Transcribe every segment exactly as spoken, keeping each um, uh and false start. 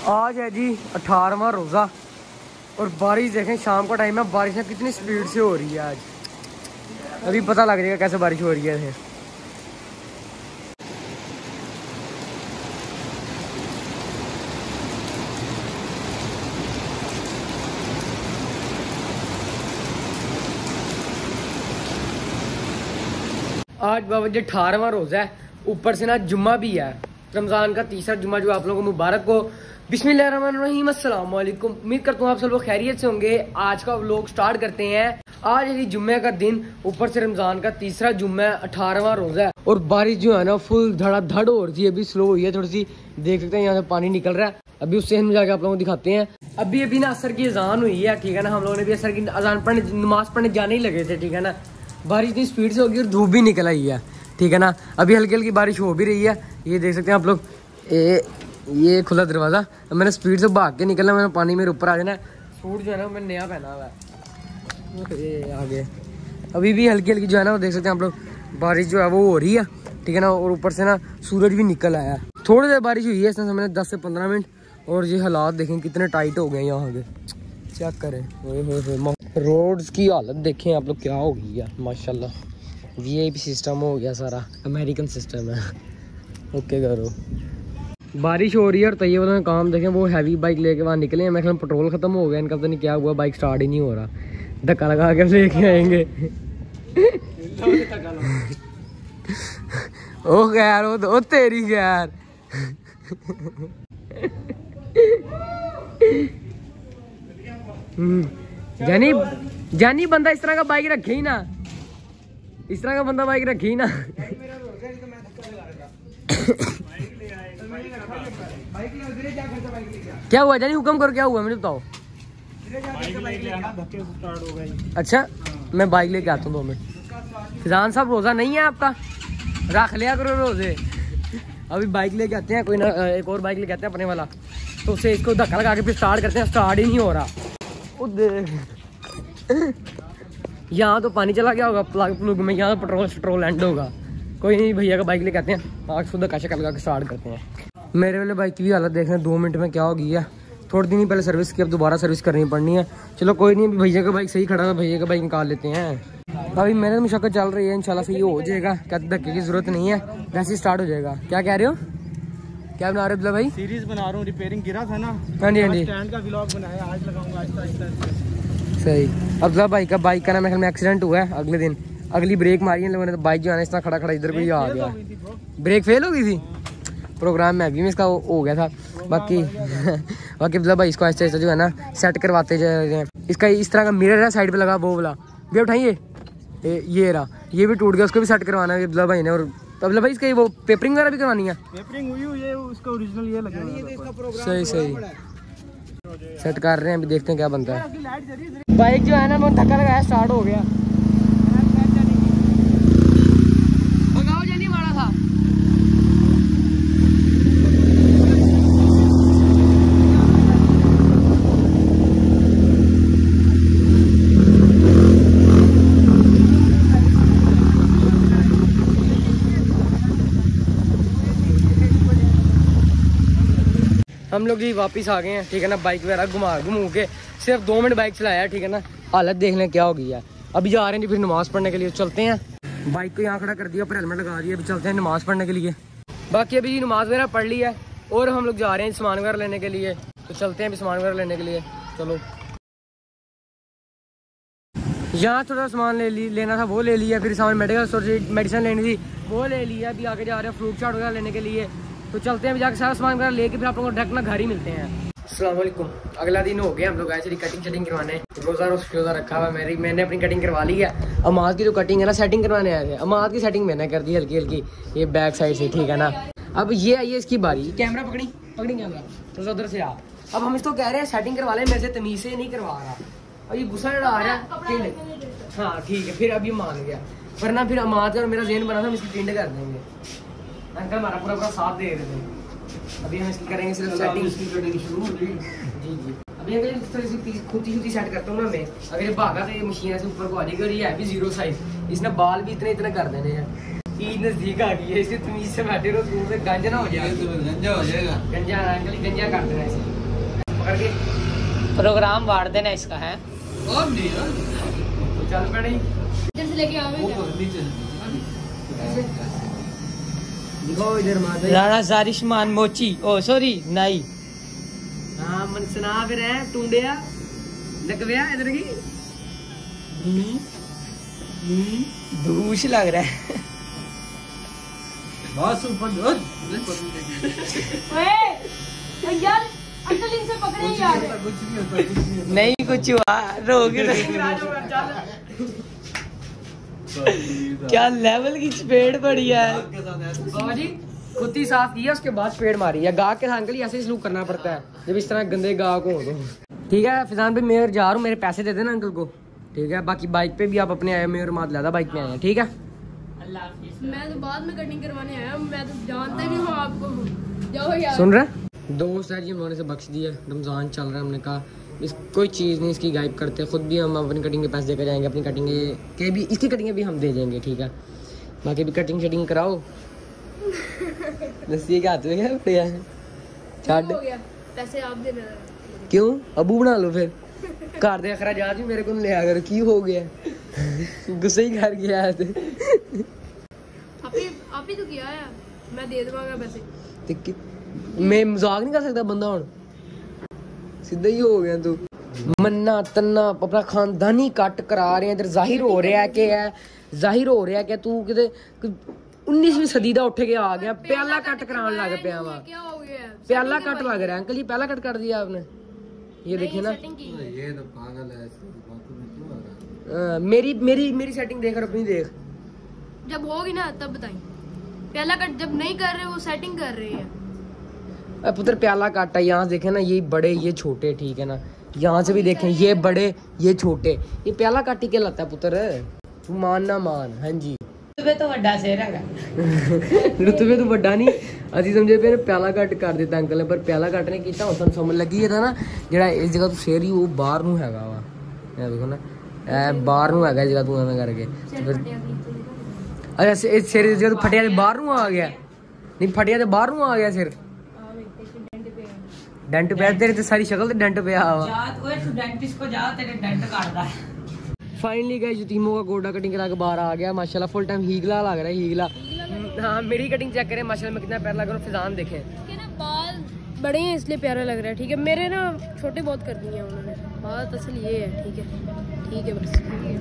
आज है जी अठारहवां रोज़ा और बारिश देखें, शाम का टाइम है, बारिश कितनी स्पीड से हो रही है। आज अभी पता लग जाएगा कैसे बारिश हो रही है। आज बाबा जी अठारहवां रोज़ा है, ऊपर से ना जुम्मा भी है, रमज़ान का तीसरा जुम्मा, जो आप लोगों को मुबारक हो। बिस्मिल्लाहिर्रहमानिर्रहीम, अस्सलाम वालेकुम। उम्मीद करता हूँ आप सब लोग खैरियत से होंगे। आज का व्लॉग स्टार्ट करते हैं। आज है जुम्मे का दिन, ऊपर से रमज़ान का तीसरा जुम्मा है, अठारहवां रोज़ा है और बारिश जो है ना फुल धड़ाधड़ हो रही है। अभी स्लो हुई है थोड़ी सी, देख सकते हैं यहाँ से पानी निकल रहा है। अभी उससे हम जाके आप लोगों को दिखाते हैं। अभी अभी ना असर की अजान हुई है, ठीक है ना। हम लोगों ने भी असर की अजान पढ़ने, नमाज पढ़ने जाने ही लगे थे, ठीक है ना। बारिश इतनी स्पीड से होगी और धूप भी निकल आई है, ठीक है ना। अभी हल्की हल्की बारिश हो भी रही है, ये देख सकते हैं आप लोग। ए, ये खुला दरवाज़ा, मैंने स्पीड से भाग के निकलना, मैंने पानी में ऊपर आ जाना। सूट जो है ना मैंने नया पहना हुआ है, ये आगे। अभी भी हल्की हल्की जो है ना वो देख सकते हैं आप लोग, बारिश जो है वो हो रही है, ठीक है ना। और ऊपर से ना सूरज भी निकल आया है। थोड़ी देर बारिश हुई है इसमें समझ दस से पंद्रह मिनट, और ये हालात देखें कितने टाइट हो गए हैं यहाँ के, चेक करें। रोड्स की हालत देखें आप लोग, क्या हो गई है माशाल्लाह। वी आई पी सिस्टम हो गया सारा, अमेरिकन सिस्टम है। ओके करो। बारिश हो रही है और तैयब वालों ने काम देखें, वो हैवी बाइक लेके वहाँ निकले हैं। मैं ख्याल पेट्रोल ख़त्म हो गया इनका, पता नहीं क्या हुआ, बाइक स्टार्ट ही नहीं हो रहा। धक्का लगा के लेके आएंगे। ओ खैर, वो तो तेरी खैर। जानी जानी बंदा इस तरह का बाइक रखे ही ना, इस तरह का बंदा बाइक रखे ही ना। क्या हुआ जानी, हुक्म करो, क्या हुआ मुझे बताओ। अच्छा मैं बाइक लेके आता हूँ, दो मिनट। फिजान साहब रोज़ा नहीं है आपका, रख लिया करो रोज़े। अभी बाइक लेके आते हैं, कोई ना एक और बाइक लेके आते हैं अपने वाला, तो उसे इसको धक्का लगा के फिर स्टार्ट करते हैं। स्टार्ट ही नहीं हो रहा। यहाँ तो पानी चला गया होगा प्लग प्लग में, यहाँ तो पेट्रोल पेट्रोल एंड होगा। कोई नहीं, भैया का बाइक लेके आते हैं, आज खुद धक्का शक्का लगा के स्टार्ट करते हैं। मेरे वाले बाइक की भी हालत देख रहे हैं, दो मिनट में क्या हो गई है। थोड़ी दिन ही पहले सर्विस की, अब दोबारा सर्विस करनी पड़नी है। चलो कोई नहीं, भैया का बाइक सही खड़ा था, भैया का बाइक निकाल लेते हैं। अभी मेहनत मुशक्कत चल रही है, इंशाल्लाह सही हो जाएगा। क्या धक्के की जरूरत नहीं है, वैसे ही स्टार्ट हो जाएगा। क्या कह रहे हो, क्या बना रहे हो भाई? सीरीज बना रहा हूँ, रिपेयरिंग गिरा था ना। हाँ जी हाँ जी, स्टैंड का व्लॉग बनाया, आज लगाऊंगा आहिस्ता आहिस्ता। सही। अब्दुल्ला भाई का बाइक का ना मेरे में एक्सीडेंट हुआ है, अगले दिन अगली ब्रेक मारी है लोगों ने, तो बाइक जो है ना इस तरह खड़ा खड़ा इधर भी आ गया। ब्रेक फेल हो गई थी, प्रोग्राम में अभी में इसका हो गया था। बाकी बाकी अब्दुल्ला भाई इसको ऐसे ऐसे जो है ना सेट करवाते जाए। इसका इस तरह का मिरर है साइड पे लगा, वो वाला भी उठाइए, ये रहा, ये भी टूट गया, उसको भी सेट करवाना है अब्दुल्ला भाई ने। और अब्दुल्ला भाई इसका वो पेपरिंग वगैरह भी करवानी है। पेपरिंग हुई हुई है, उसका ओरिजिनल ये लगा है। सही सही सेट कर रहे हैं, अभी देखते हैं क्या बनता है। बाइक जो है ना वो धक्का लगाया, स्टार्ट हो गया। भगाओ जानी वाला था। हम लोग जी वापस आ गए हैं, ठीक है ना। बाइक वगैरह घुमा घुमू के सिर्फ दो मिनट बाइक चलाया, ठीक है ना। हालत देख लें क्या हो गई है। अभी जा रहे हैं जी फिर नमाज़ पढ़ने के लिए, चलते हैं। बाइक को यहाँ खड़ा कर दिया, पर हेलमेट लगा दिया, अभी चलते हैं नमाज़ पढ़ने के लिए। बाकी अभी नमाज़ वगैरह पढ़ ली है और हम लोग जा रहे हैं सामान वगैरह लेने के लिए, तो चलते हैं अभी सामान वगैरह लेने के लिए। चलो, यहाँ थोड़ा सामान ले ली लेना था, वो ले लिया। फिर सामान मेडिकल स्टोर से मेडिसिन लेनी थी, वो ले लिया। अभी आगे जा रहे हैं फ्रूट चाट वगैरह लेने के लिए, तो चलते हैं अभी जाकर सारा सामान वगैरह लेके फिर आप लोगों को डायरेक्ट ना घर ही मिलते हैं। अस्सलाम वालेकुम। अगला दिन हो गया, हम लोग ऐसे कटिंग शटिंग करवाने, रोज़ा रोज़ा रखा हुआ। मेरी मैंने अपनी कटिंग करवा ली है। अमाद की जो कटिंग है ना सेटिंग करवाने आए थे, अमाद की सेटिंग मैंने कर दी हल्की हल्की, ये बैक साइड से, ठीक है ना। अब ये आई है इसकी बारी, कैमरा पकड़ी पकड़ी कैमरा, तो उधर से आ। अब हम इसको कह रहे हैं सेटिंग करवा लें, मेरे से तमीज़ से नहीं करवा रहा। अब ये गुस्सा लड़ा आ रहा है। हाँ ठीक है, फिर अब ये मान गया, वरना फिर अमाद और मेरा ज़हन बना था हम इसकी टिंड कर देंगे। अंकल हमारा पूरा पूरा साथ दे रहे थे। अभी हम इसकी करेंगे सिर्फ सेटिंग शुरू जी जी। अभी अगर इस तरह से खुद ही सेट करता हूँ ना मैं, अगर ये भागा तो ये मशीन ऐसे ऊपर को आ जाएगी। और ये है भी जीरो साइज, इसने बाल भी इतने इतने कर देने हैं। ईद नजदीक आ गई है, इससे तमीज से बैठे रहो, दूर से गंजा ना हो जाएगा। गंजा हो जाएगा, गंजा अंकल गंजा कर देना इसे। पकड़ के प्रोग्राम वाड़ देना इसका है। और नहीं यार तो चल पड़े इधर से लेके आओगे क्या? दिखाओ इधर माता राणा जारिशमान मोची ओ सॉरी नाई। हाँ मन सुना फिर है टूंडिया लकविया इधर की धूस लग रहा है। बस ऊपर ओए ओ यार अंकल इनसे पकड़े यार। कुछ नहीं होता, कुछ नहीं होता। नहीं कुछ हुआ रोक क्या लेवल की स्पीड बढ़ी है। बाबा जी खुद ही साफ किया उसके बाद पेड़ मारी है। गाह के अंकल ऐसे ही सलूक करना पड़ता है जब इस तरह गंदे गाह को हो तो। ठीक है फिजान भाई मैं जा रहा हूँ, मेरे पैसे दे देना अंकल को। ठीक है बाकी बाइक पे भी आप अपने आए मेरे मात ज़्यादा बाइक पे आए हैं। ठीक है मैं तो बाद में कटिंग करवाने आया, मैं तो जानता भी हूँ आपको। जाओ यार। सुन रहे दोस्त है जी हम लोगों ने से बख्श दिया। रमज़ान चल रहा है, हमने कहा इस कोई चीज़ नहीं इसकी गायब करते, खुद भी हम अपनी कटिंग के पैसे देकर जाएंगे, अपनी कटिंग के भी इसकी कटिंग भी हम दे देंगे। ठीक है बाकी भी कटिंग शटिंग कराओ। दस्ती के हाथ में क्या बढ़िया है छाड़ हो गया पैसे आप दे देना। क्यों अबू बना लो फिर घर दे अखराजात भी मेरे को ले आकर की हो गया गुस्से ही कर गया है ते। आप ही आप ही तो किया है, मैं दे दूंगा पैसे। ते कि- मैं मजाक नहीं कर सकता बंदा हुन सीधा ही हो गया तू। मन्ना तन्ना अपना खानदानी कट करा रहे हैं इधर जाहिर हो रहा है कि है जाहिर हो रहा है कि तू किते उन्नीसवीं सदी दा उठ के आ गया प्याला कट कराने लग पिया वा। क्या हो गया? प्याला कट लग रहा है अंकल, ये पहला कट कर दिया आपने। ये देखिए ना ये तो पागल है, आ, मेरी मेरी मेरी सेटिंग देख और अपनी देख। जब होगी ना तब बताएं। पहला कट जब नहीं कर रहे वो सेटिंग कर रहे हैं। अब पुत्र प्याला काटा यहाँ से देखें ना, ये बड़े ये छोटे। ठीक है ना यहाँ से भी देखें ये बड़े ये छोटे, ये प्याला काटी के लगता है पुत्र। तू मान ना मान। हाँ जी तो बड़ा शेर है रुतबे तो बड़ा नहीं असी समझे पे प्याला कट कर दिता अंकल ने, पर प्याला कट ने किया उस समझ लगी है ना जेड़ा इस जगह तू शेर ही वो बाहर नू हैगा वा। ये देखो ना ए बाहर नू हैगा जगह तू एवें करके अच्छा इस शेर इस जगह तू फटिया ते बाहर नू आ गया। नहीं फटिया ते बाहर नू आ गया सिर डेंट पे तेरे ते सारी शक्ल ते डेंट पे आवा। जा ओए तू डेंटिस्ट को जा तेरे डेंट काटदा है। फाइनली गाइस यतीमों का गोडा कटिंग करा के बाहर आ गया माशाल्लाह। फुल टाइम हीगला लग रहा है हीगला। हाँ मेरी कटिंग चेक करें माशाल्लाह में कितना प्यारा लग रहा है। फिजान देखें के ना बाल बड़े हैं इसलिए प्यारा लग रहा है। ठीक है मेरे ना छोटे बहुत कर दिए हैं उन्होंने। बात असल ये है। ठीक है ठीक है बस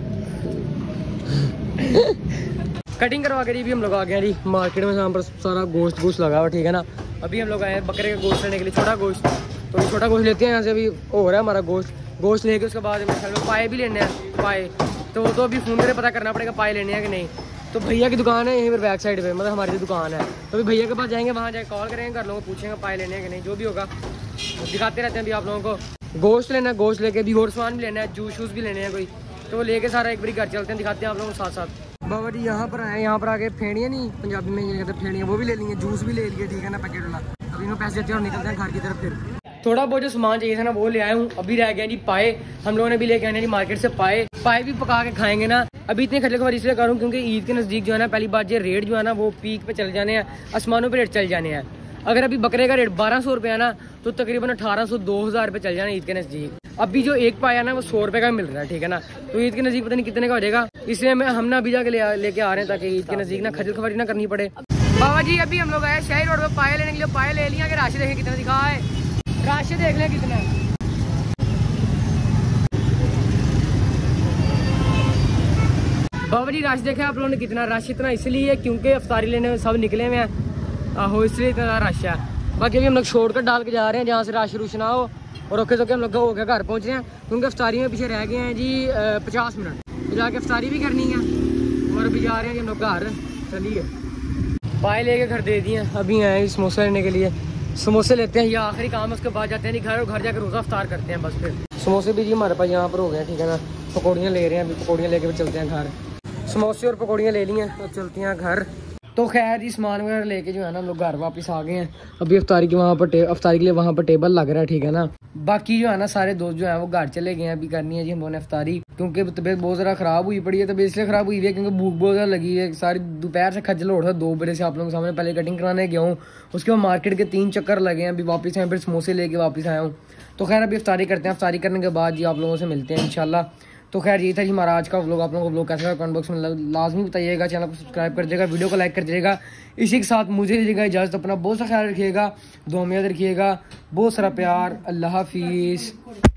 कटिंग करवा के भी हम लोग आ गए जी मार्केट में। यहाँ पर सारा गोश्त गोश्त लगा हुआ। ठीक है ना अभी हम लोग आए हैं बकरे का गोश्त लेने के लिए, छोटा गोश्त। तो छोटा गोश्त लेते हैं यहाँ से, अभी हो रहा है हमारा गोश्त। गोश्त लेके उसके बाद में पाए भी लेने हैं पाए, तो वो तो अभी फ़ोन करके पता करना पड़ेगा पाए लेने हैं कि नहीं। तो भैया की दुकान है यहीं पर बैक साइड पे, मतलब हमारी जो दुकान है। तो अभी भैया के पास जाएंगे, वहाँ जाके कॉल करेंगे, घर लोगों को पूछेंगे पाए लेने हैं कि नहीं। जो भी होगा दिखाते रहते हैं अभी आप लोगों को। गोश्त लेना है, गोश्त लेके भी और सामान भी लेना है, जूस शूस भी लेने हैं कोई, तो वो लेके सारा एक बारी घर चलते हैं, दिखाते हैं आप लोगों को साथ साथ। बाबा जी यहाँ पर आए, यहाँ पर आके फेड़ियाँ नहीं पंजाबी में ये कहते हैं फेड़ियाँ, वो भी ले लेंगे, जूस भी ले लिए। ठीक है ना पैकेट वाला। अभी मैं पैसे देते हैं और निकलते हैं घर की तरफ। फिर थोड़ा बहुत जो सामान चाहिए था ना वो ले आया हूँ। अभी रह गया जी पाए, हम लोगों ने भी लेके आए जी मार्केट से पाए। पाए भी पका के खाएंगे ना। अभी इतने खर्चे खबर इसलिए करूँ क्योंकि ईद के नज़दीक जो है ना पहली बात ये रेट जो है ना वो पीक पे चल जाने हैं, आसमानों पे रेट चल जाने हैं। अगर अभी बकरे का रेट बारह सौ रुपये है ना तो तकरीबन अठारह सौ दो हज़ार रुपये चल जाना ईद के नज़दीक। अभी जो एक पाया ना वो सौ रुपये का मिल रहा है। ठीक है ना तो ईद के नज़दीक पता नहीं कितने का हो जाएगा, इसलिए मैं हम ना अभी जाके ले लेके आ रहे हैं ताकि ईद के नज़दीक ना खजल खबरी ना करनी पड़े। बाबा जी अभी हम लोग आए शाही रोड पर पाए लेने के लिए। पाए ले लिया कि राशि देखें कितना दिखा है, राशि देख लें कितना है। बाबा जी राशि देखे आप लोगों ने कितना, रश इतना इसलिए क्योंकि अफ्तारी लेने सब निकले हुए हैं। आहो इसलिए इतना रश है। बाकी अभी हम लोग शॉर्टकट डाल के जा रहे हैं जहाँ से रश रुश ना हो, और ओके तो हम लोग हो गया घर पहुँच रहे हैं क्योंकि अफ्तारी में पीछे रह गए हैं जी पचास मिनट, तो जाके अफ्तारी भी करनी है और अभी जा रहे हैं जी हम लोग घर। चलिए पाए लेके घर दे दिए, अभी आए हैं समोसे लेने के लिए। समोसे लेते हैं, ये आखिरी काम है, उसके बाद जाते हैं घर, और घर जाकर रोज़ा अफ्तार करते हैं बस। फिर समोसे भी जी हमारे पास यहाँ पर हो गए हैं। ठीक है ना पकौड़ियाँ ले रहे हैं, अभी पकौड़ियाँ लेके भी चलते हैं घर। समोसे और पकौड़ियाँ ले ली हैं तो चलते हैं घर। तो खैर जी सामान वगैरह लेके जो है ना हम लोग घर वापस आ गए हैं। अभी अफ्तारी के वहाँ पर अफ्तारी के लिए वहाँ पर टेबल लग रहा है, ठीक है ना। बाकी जो है ना सारे दोस्त जो है वो घर चले गए हैं। अभी करनी है जी हमने अफ्तारी, क्योंकि तबीयत बहुत ज़्यादा ख़राब हुई पड़ी है। तबीयत इसलिए ख़राब हुई है क्योंकि भूख बहुत ज़्यादा लगी है। सारी दोपहर से खज्जल उठ रहा है, दो बजे से आप लोगों के सामने पहले कटिंग कराने गया हूँ, उसके बाद मार्केट के तीन चक्कर लगे हैं, अभी वापस आए, फिर समोसे लेके वापस आया हूँ। तो खैर अभी अफ्तारी करते हैं, अफ्तारी करने के बाद जी आप लोगों से मिलते हैं इंशाल्लाह। तो खैर ये था जी हमारा आज का व्लॉग। आप लोगों को व्लॉग कैसा लगा कमेंट बॉक्स में लाजमी बताइएगा। चैनल को सब्सक्राइब कर दीजिएगा, वीडियो को लाइक कर दीजिएगा। इसी के साथ मुझे दीजिएगा इजाज़त, अपना बहुत सा ख्याल रखिएगा, दुआ में याद रखिएगा, बहुत सारा प्यार। अल्लाह हाफिज़।